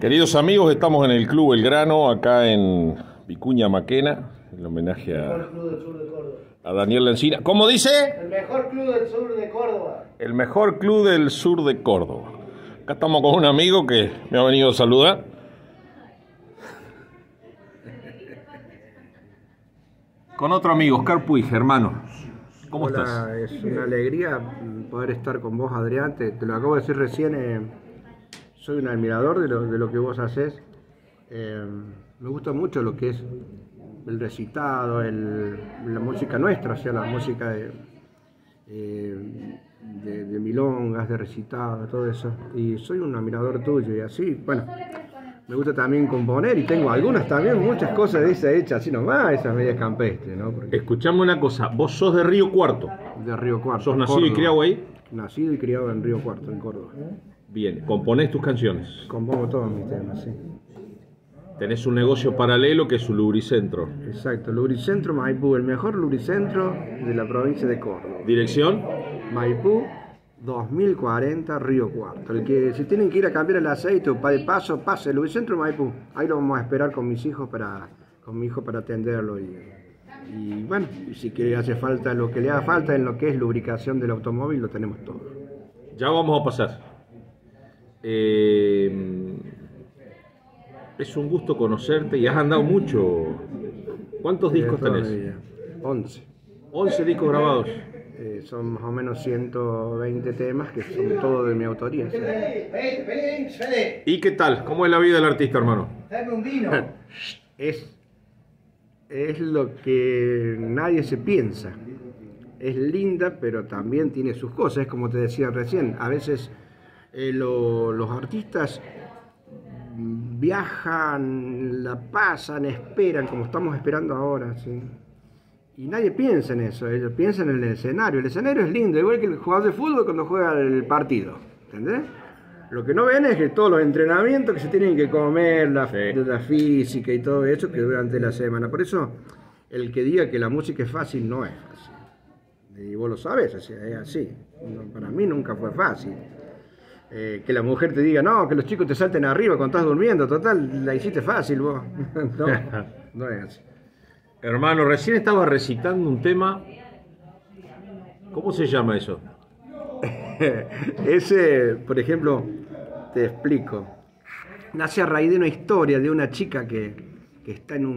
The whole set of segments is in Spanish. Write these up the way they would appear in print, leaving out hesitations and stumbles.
Queridos amigos, estamos en el Club Belgrano, acá en Vicuña Maquena, en homenaje a Daniel Lencina. ¿Cómo dice? El mejor club del sur de Córdoba. El mejor club del sur de Córdoba. Acá estamos con un amigo que me ha venido a saludar. Con otro amigo, Oscar Puig, hermano. ¿Cómo estás? Es una alegría poder estar con vos, Adrián. Te lo acabo de decir recién. Soy un admirador de lo que vos haces. Me gusta mucho lo que es el recitado, la música nuestra, o sea, la música de milongas, de recitado, todo eso. Y soy un admirador tuyo y así, bueno, me gusta también componer y tengo algunas también, muchas cosas de esas hechas así nomás, esas medias campestres, ¿no? Porque Escuchame una cosa, vos sos de Río Cuarto. de Río Cuarto. ¿Sos nacido Córdoba. y criado ahí? Nacido y criado en Río Cuarto, en Córdoba. Bien, componés tus canciones. Compongo todos mis temas, sí. Tenés un negocio paralelo que es un lubricentro. Exacto, Lubricentro Maipú, el mejor lubricentro de la provincia de Córdoba. ¿Dirección? Maipú 2040, Río Cuarto. El que si tienen que ir a cambiar el aceite o de paso, pase el Lubricentro Maipú. Ahí lo vamos a esperar con mis hijos con mi hijo para atenderlo. Y bueno, y si quiere hace falta lo que le haga falta en lo que es lubricación del automóvil, lo tenemos todo. Ya vamos a pasar. Es un gusto conocerte y has andado mucho. ¿Cuántos discos tenés? 11. 11 discos grabados. Son más o menos 120 temas que son todos de mi autoría. ¿Sí? ¿Y qué tal? ¿Cómo es la vida del artista, hermano? Dame un vino. Es lo que nadie se piensa. Es linda, pero también tiene sus cosas. Es como te decía recién, a veces los artistas viajan, la pasan, esperan, como estamos esperando ahora, ¿sí? Y nadie piensa en eso, ellos piensan en el escenario. El escenario es lindo, igual que el jugador de fútbol cuando juega el partido, ¿entendés? Lo que no ven es que todos los entrenamientos que se tienen que comer, la física y todo eso, que durante la semana. Por eso, el que diga que la música es fácil, no es fácil. Y vos lo sabés, o sea, es así. Para mí nunca fue fácil. Que la mujer te diga, no, que los chicos te salten arriba cuando estás durmiendo, total, la hiciste fácil vos. No es así. Hermano, recién estaba recitando un tema. ¿Cómo se llama eso? Ese, por ejemplo, te explico. Nace a raíz de una historia de una chica que está en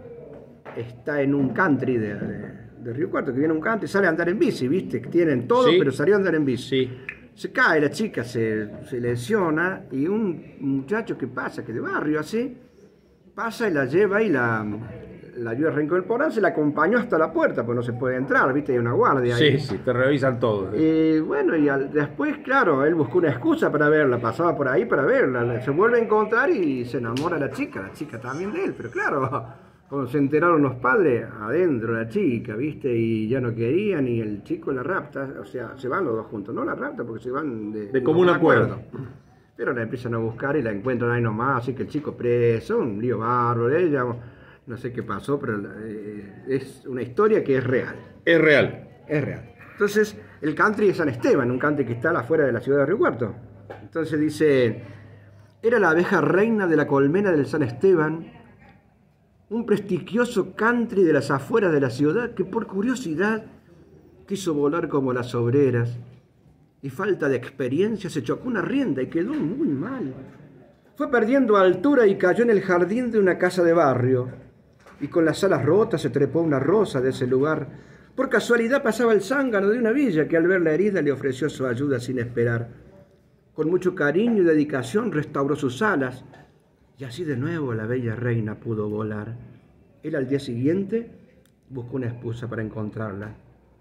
un country de Río Cuarto, que viene a un country, sale a andar en bici, ¿viste? Que tienen todo, sí, pero salió a andar en bici. Sí. Se cae la chica, se lesiona y un muchacho que pasa, que de barrio así, pasa y la lleva y la ayuda a reincorporarse, la acompañó hasta la puerta, pues no se puede entrar, ¿viste? Hay una guardia ahí. Sí, te revisan todo. Bueno, después, claro, él buscó una excusa para verla, pasaba por ahí para verla, se vuelve a encontrar y se enamora la chica también de él, pero claro, cuando se enteraron los padres, adentro la chica, ¿viste? Y ya no querían, y el chico la rapta, o sea, se van los dos juntos, no la rapta porque se van de común acuerdo. Pero la empiezan a buscar y la encuentran ahí nomás, así que el chico preso, un lío bárbaro, ella, no sé qué pasó, pero es una historia que es real. Es real. Es real. Entonces, el country de San Esteban, un country que está afuera de la ciudad de Río Cuarto. Entonces dice, era la abeja reina de la colmena del San Esteban, un prestigioso country de las afueras de la ciudad que por curiosidad quiso volar como las obreras y falta de experiencia se chocó una rienda y quedó muy mal. Fue perdiendo altura y cayó en el jardín de una casa de barrio y con las alas rotas se trepó una rosa de ese lugar. Por casualidad pasaba el zángano de una villa que al ver la herida le ofreció su ayuda sin esperar. Con mucho cariño y dedicación restauró sus alas y así de nuevo la bella reina pudo volar. Él al día siguiente buscó una excusa para encontrarla.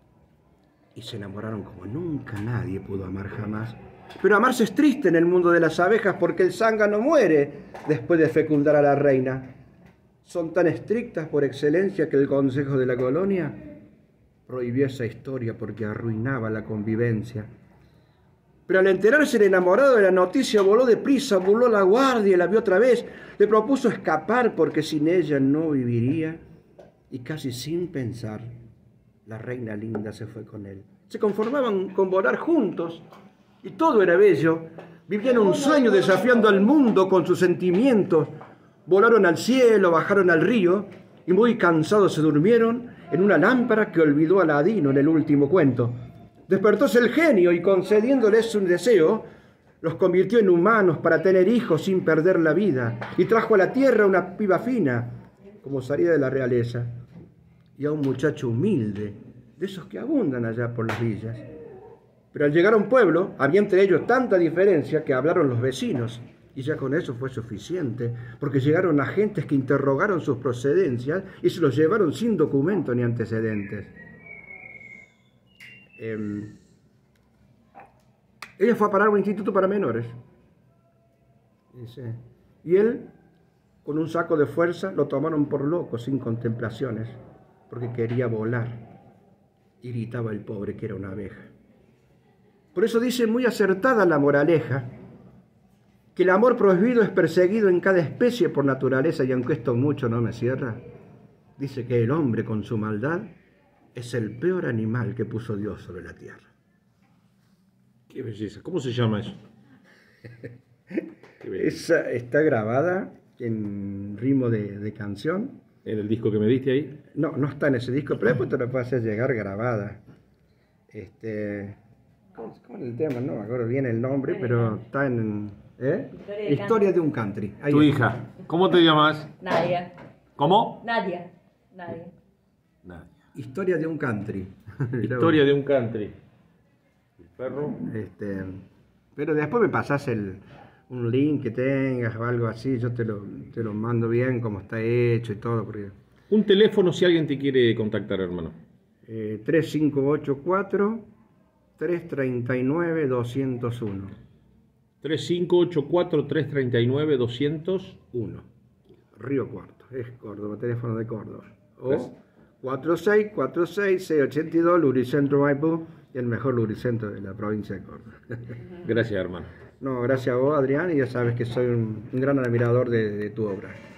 Y se enamoraron como nunca nadie pudo amar jamás. Pero amarse es triste en el mundo de las abejas porque el zángano muere después de fecundar a la reina. Son tan estrictas por excelencia que el Consejo de la Colonia prohibió esa historia porque arruinaba la convivencia. Pero al enterarse el enamorado de la noticia voló deprisa, voló la guardia y la vio otra vez. Le propuso escapar porque sin ella no viviría. Y casi sin pensar, la reina linda se fue con él. Se conformaban con volar juntos y todo era bello. Vivían un sueño desafiando al mundo con sus sentimientos. Volaron al cielo, bajaron al río y muy cansados se durmieron en una lámpara que olvidó Aladino en el último cuento. Despertóse el genio y concediéndoles un deseo, los convirtió en humanos para tener hijos sin perder la vida y trajo a la tierra una piba fina, como salida de la realeza, y a un muchacho humilde, de esos que abundan allá por las villas. Pero al llegar a un pueblo, había entre ellos tanta diferencia que hablaron los vecinos, y ya con eso fue suficiente, porque llegaron agentes que interrogaron sus procedencias y se los llevaron sin documento ni antecedentes. Ella fue a parar a un instituto para menores. Y él, con un saco de fuerza, lo tomaron por loco, sin contemplaciones, porque quería volar. Y gritaba el pobre que era una abeja. Por eso dice muy acertada la moraleja, que el amor prohibido es perseguido en cada especie por naturaleza, y aunque esto mucho no me cierra, dice que el hombre con su maldad es el peor animal que puso Dios sobre la tierra. Qué belleza. ¿Cómo se llama eso? Esa está grabada en ritmo de canción. ¿En el disco que me diste ahí? No, no está en ese disco, pero después te lo puedo hacer llegar grabada. ¿Cómo es el tema? No me acuerdo bien el nombre, pero está en... Historia de un country. Ahí Tu está. hija, ¿cómo te llamas? Nadia. ¿Cómo? Nadia. Nadia. Nadia. Historia de un country. Historia de un country. El perro. Pero después me pasás un link que tengas o algo así, yo te lo mando bien, como está hecho y todo. Porque, Un teléfono si alguien te quiere contactar, hermano. 3584-339-201. 3584-339-201. Río Cuarto, es Córdoba, teléfono de Córdoba. O 4646-682, Lubricentro Maipú, y el mejor lubricentro de la provincia de Córdoba. Gracias, hermano. No, gracias a vos, Adrián, y ya sabes que soy un gran admirador de tu obra.